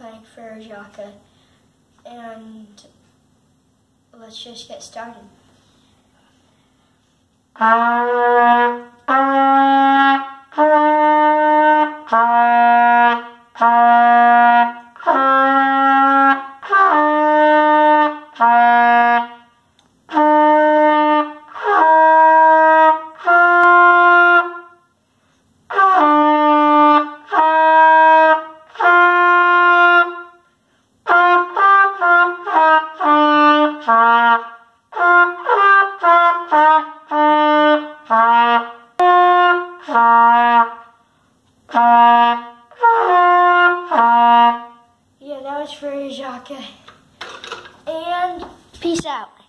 playing for Jaka, and let's just get started. Yeah, that was for Jaka. And peace out.